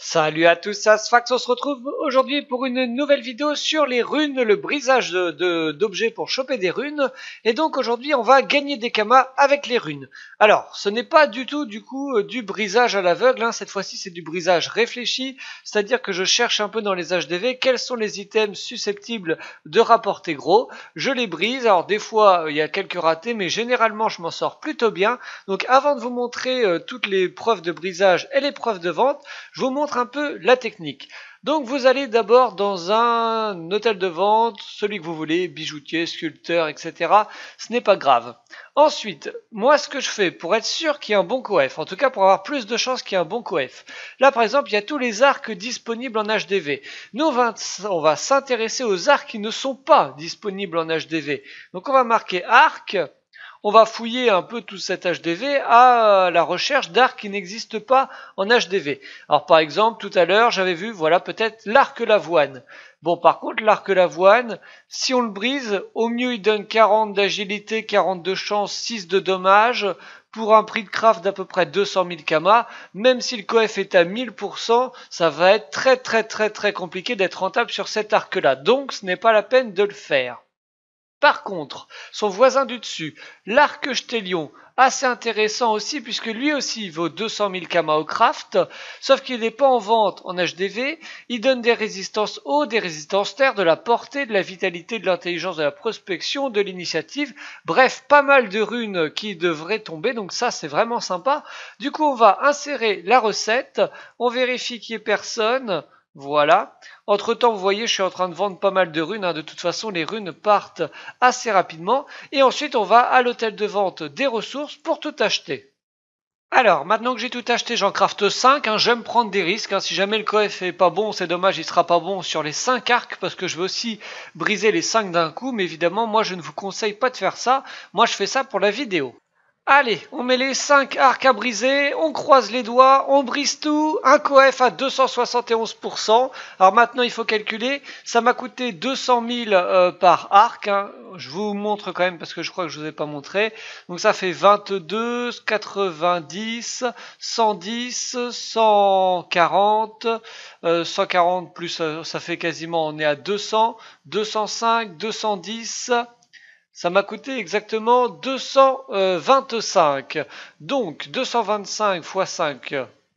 Salut à tous, c'est Sfax, on se retrouve aujourd'hui pour une nouvelle vidéo sur les runes, le brisage d'objets pour choper des runes. Et donc aujourd'hui on va gagner des kamas avec les runes. Alors ce n'est pas du tout du brisage à l'aveugle, hein. Cette fois-ci c'est du brisage réfléchi, c'est-à-dire que je cherche un peu dans les HDV quels sont les items susceptibles de rapporter gros. Je les brise, alors des fois il y a quelques ratés mais généralement je m'en sors plutôt bien. Donc avant de vous montrer toutes les preuves de brisage et les preuves de vente, je vous montre un peu la technique. Donc vous allez d'abord dans un hôtel de vente, celui que vous voulez, bijoutier, sculpteur, etc. Ce n'est pas grave. Ensuite, moi ce que je fais pour être sûr qu'il y a un bon coef, en tout cas pour avoir plus de chances qu'il y ait un bon coef. Là par exemple, il y a tous les arcs disponibles en HDV. Nous on va s'intéresser aux arcs qui ne sont pas disponibles en HDV. Donc on va marquer arc. On va fouiller un peu tout cet HDV à la recherche d'arcs qui n'existent pas en HDV. Alors par exemple, tout à l'heure, j'avais vu, voilà, peut-être l'arc l'avoine. Bon, par contre, l'arc l'avoine, si on le brise, au mieux il donne 40 d'agilité, 40 de chance, 6 de dommage, pour un prix de craft d'à peu près 200 000 kamas. Même si le coef est à 1000%, ça va être très compliqué d'être rentable sur cet arc-là. Donc, ce n'est pas la peine de le faire. Par contre, son voisin du dessus, l'arc Chtélion, assez intéressant aussi puisque lui aussi vaut 200 000 kamas au craft, sauf qu'il n'est pas en vente en HDV, il donne des résistances eau, des résistances terre, de la portée, de la vitalité, de l'intelligence, de la prospection, de l'initiative, bref, pas mal de runes qui devraient tomber, donc ça c'est vraiment sympa. Du coup on va insérer la recette, on vérifie qu'il n'y ait personne. Voilà. Entre temps, vous voyez, je suis en train de vendre pas mal de runes, hein. De toute façon, les runes partent assez rapidement. Et ensuite, on va à l'hôtel de vente des ressources pour tout acheter. Alors, maintenant que j'ai tout acheté, j'en crafte 5. Hein. J'aime prendre des risques. Hein. Si jamais le coef est pas bon, c'est dommage, il sera pas bon sur les 5 arcs parce que je veux aussi briser les 5 d'un coup. Mais évidemment, moi, je ne vous conseille pas de faire ça. Moi, je fais ça pour la vidéo. Allez, on met les 5 arcs à briser, on croise les doigts, on brise tout, un coef à 271%. Alors maintenant, il faut calculer, ça m'a coûté 200 000 par arc, hein. Je vous montre quand même parce que je crois que je vous ai pas montré. Donc ça fait 22, 90, 110, 140, 140 plus ça fait quasiment, on est à 200, 205, 210... Ça m'a coûté exactement 225. Donc 225 fois 5.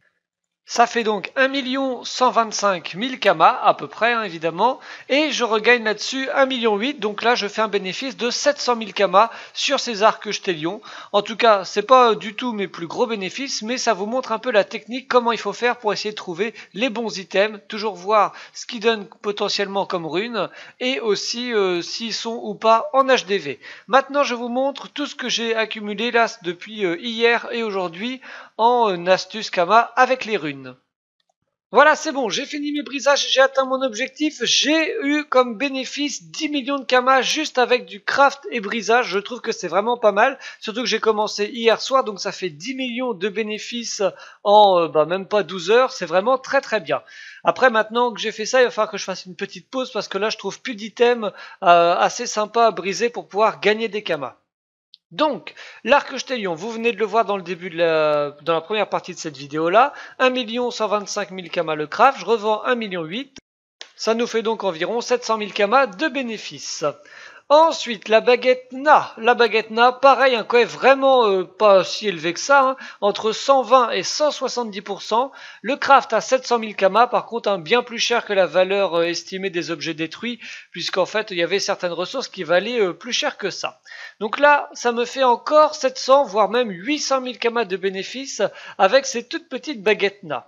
Ça fait donc 1 125 000 kamas à peu près, hein, évidemment, et je regagne là-dessus 1,8 million. Donc là, je fais un bénéfice de 700 000 kamas sur ces arcs Chtélion. En tout cas, c'est pas du tout mes plus gros bénéfices, mais ça vous montre un peu la technique, comment il faut faire pour essayer de trouver les bons items, toujours voir ce qu'ils donnent potentiellement comme runes, et aussi s'ils sont ou pas en HDV. Maintenant, je vous montre tout ce que j'ai accumulé là depuis hier et aujourd'hui en astuce Kama avec les runes. Voilà, c'est bon, j'ai fini mes brisages, j'ai atteint mon objectif, j'ai eu comme bénéfice 10 millions de kamas juste avec du craft et brisage, je trouve que c'est vraiment pas mal, surtout que j'ai commencé hier soir, donc ça fait 10 millions de bénéfices en même pas 12 heures, c'est vraiment très bien. Après maintenant que j'ai fait ça, il va falloir que je fasse une petite pause parce que là je trouve plus d'items assez sympas à briser pour pouvoir gagner des kamas. Donc, l'arc Chtélion, vous venez de le voir dans le début dans la première partie de cette vidéo-là, 1 125 000 kamas le craft, je revends 1,8 million, ça nous fait donc environ 700 000 kamas de bénéfices. Ensuite, la baguette Na. La baguette Na, pareil, un coef vraiment pas si élevé que ça, hein, entre 120 et 170%. Le craft à 700 000 kamas, par contre, hein, bien plus cher que la valeur estimée des objets détruits, puisqu'en fait, il y avait certaines ressources qui valaient plus cher que ça. Donc là, ça me fait encore 700, voire même 800 000 kamas de bénéfices avec ces toutes petites baguettes Na.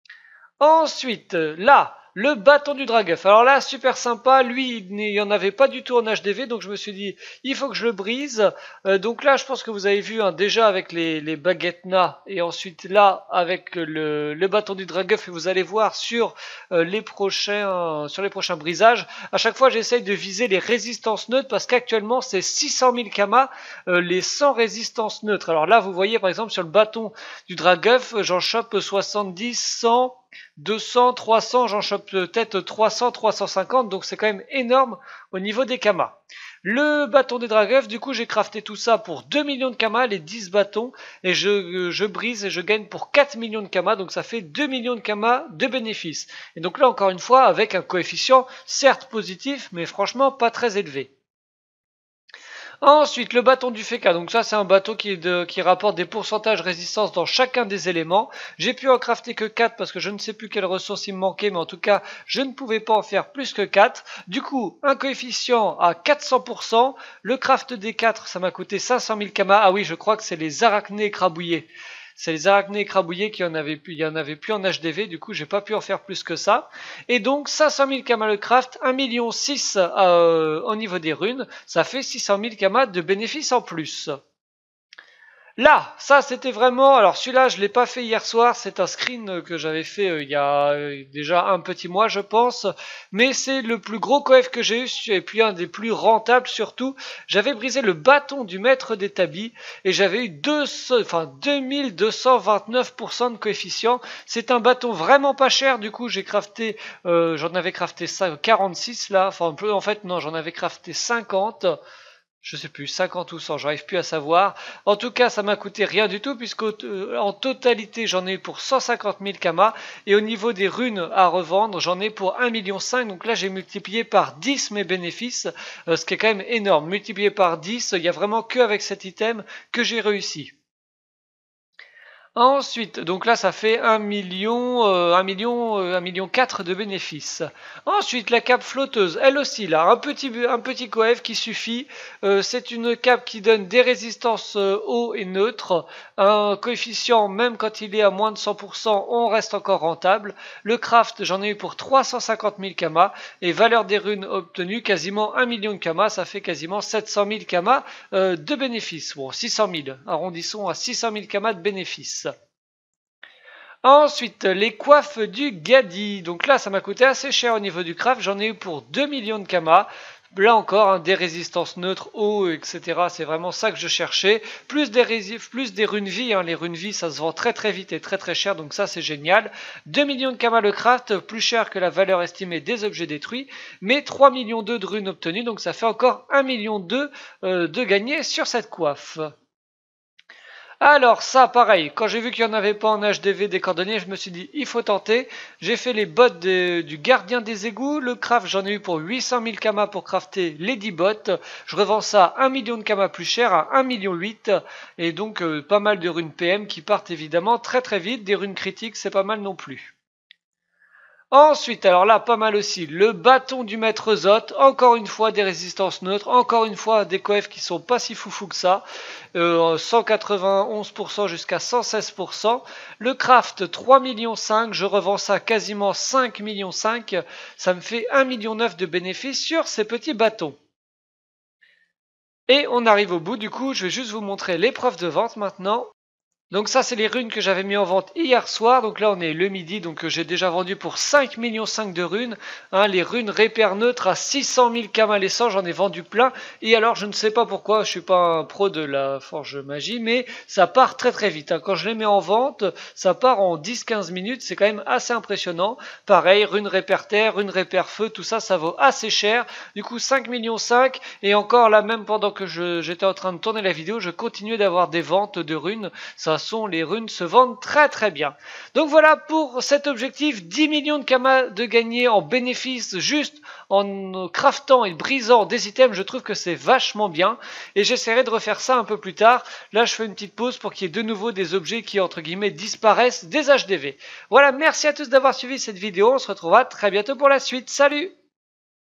Ensuite, là, le bâton du Dragueuf. Alors là, super sympa. Lui, il n'y en avait pas du tout en HDV, donc je me suis dit, il faut que je le brise. Donc là, je pense que vous avez vu, hein, déjà avec les baguettes Na, et ensuite là, avec le bâton du Dragueuf, et vous allez voir sur les prochains brisages. À chaque fois, j'essaye de viser les résistances neutres, parce qu'actuellement, c'est 600 000 kamas, les 100 résistances neutres. Alors là, vous voyez, par exemple, sur le bâton du Dragueuf, j'en chope 70, 100... 200, 300, j'en chope peut-être 300, 350, donc c'est quand même énorme au niveau des kamas. Le bâton des Dragueufs, du coup j'ai crafté tout ça pour 2 millions de Kama, les 10 bâtons, et je brise et je gagne pour 4 millions de Kama, donc ça fait 2 millions de Kama de bénéfices. Et donc là encore une fois avec un coefficient certes positif, mais franchement pas très élevé. Ensuite, le bâton du Feka. Donc ça, c'est un bateau qui rapporte des pourcentages résistance dans chacun des éléments. J'ai pu en crafter que 4 parce que je ne sais plus quelle ressource il me manquait, mais en tout cas, je ne pouvais pas en faire plus que 4. Du coup, un coefficient à 400%. Le craft des 4, ça m'a coûté 500 000 Kama. Ah oui, je crois que c'est les arachnés écrabouillés. C'est les arachnés écrabouillés qui en avaient plus, il y en avait plus en HDV, du coup j'ai pas pu en faire plus que ça. Et donc 500 000 Kama le craft, 1,6 million au niveau des runes, ça fait 600 000 Kama de bénéfices en plus. Là, ça c'était vraiment, alors celui-là je l'ai pas fait hier soir, c'est un screen que j'avais fait il y a déjà un petit mois je pense, mais c'est le plus gros coef que j'ai eu et puis un des plus rentables surtout. J'avais brisé le bâton du maître d'établi et j'avais eu 2229% de coefficient. C'est un bâton vraiment pas cher, du coup j'ai crafté, j'en avais crafté 46 là, enfin en fait non j'en avais crafté 50. Je sais plus, 50 ou 100, j'arrive plus à savoir. En tout cas, ça m'a coûté rien du tout, puisqu'en totalité, j'en ai eu pour 150 000 Kama. Et au niveau des runes à revendre, j'en ai pour 1,5 million. Donc là, j'ai multiplié par 10 mes bénéfices, ce qui est quand même énorme. Multiplié par 10, il n'y a vraiment que avec cet item que j'ai réussi. Ensuite, donc là ça fait 1 million, 1 million 4 de bénéfices. Ensuite, la cape flotteuse, elle aussi là, un petit coef qui suffit. C'est une cape qui donne des résistances eau et neutre. Un coefficient, même quand il est à moins de 100%, on reste encore rentable. Le craft, j'en ai eu pour 350 000 Kama. Et valeur des runes obtenues, quasiment 1 million de Kama, ça fait quasiment 700 000 Kama de bénéfices. Bon, 600 000, arrondissons à 600 000 Kama de bénéfices. Ensuite, les coiffes du Gadi. Donc là, ça m'a coûté assez cher au niveau du craft. J'en ai eu pour 2 millions de Kama. Là encore, hein, des résistances neutres, eau, etc. C'est vraiment ça que je cherchais. Plus des runes vie. Hein. Les runes vie, ça se vend très très vite et très très cher. Donc ça, c'est génial. 2 millions de Kama le craft, plus cher que la valeur estimée des objets détruits. Mais 3 millions de runes obtenues. Donc ça fait encore 1 million de gagner sur cette coiffe. Alors ça, pareil, quand j'ai vu qu'il n'y en avait pas en HDV des cordonniers, je me suis dit, il faut tenter. J'ai fait les bottes du gardien des égouts. Le craft, j'en ai eu pour 800 000 Kama pour crafter les 10 bottes. Je revends ça 1 million de Kama plus cher à 1,8 million. Et donc, pas mal de runes PM qui partent évidemment très très vite. Des runes critiques, c'est pas mal non plus. Ensuite, alors là, pas mal aussi, le bâton du maître Zot, encore une fois des résistances neutres, encore une fois des coefs qui sont pas si foufou que ça, 191% jusqu'à 116%. Le craft, 3,5 millions, je revends ça quasiment 5,5 millions, ça me fait 1,9 million de bénéfices sur ces petits bâtons. Et on arrive au bout, du coup, je vais juste vous montrer les preuves de vente maintenant. Donc ça, c'est les runes que j'avais mis en vente hier soir. Donc là, on est le midi, donc j'ai déjà vendu pour 5,5 millions de runes. Hein, les runes repères neutres à 600 000 Kama l'essence, j'en ai vendu plein. Et alors, je ne sais pas pourquoi, je suis pas un pro de la forge magie, mais ça part très très vite. Hein. Quand je les mets en vente, ça part en 10-15 minutes, c'est quand même assez impressionnant. Pareil, runes repères terre, runes repères feu, tout ça, ça vaut assez cher. Du coup, 5,5 millions. Et encore là, même pendant que j'étais en train de tourner la vidéo, je continuais d'avoir des ventes de runes. Ça les runes se vendent très très bien. Donc voilà pour cet objectif, 10 millions de Kama de gagner en bénéfice juste en craftant et brisant des items. Je trouve que c'est vachement bien et j'essaierai de refaire ça un peu plus tard. Là je fais une petite pause pour qu'il y ait de nouveau des objets qui entre guillemets disparaissent des HDV. Voilà, merci à tous d'avoir suivi cette vidéo, on se retrouvera très bientôt pour la suite. Salut!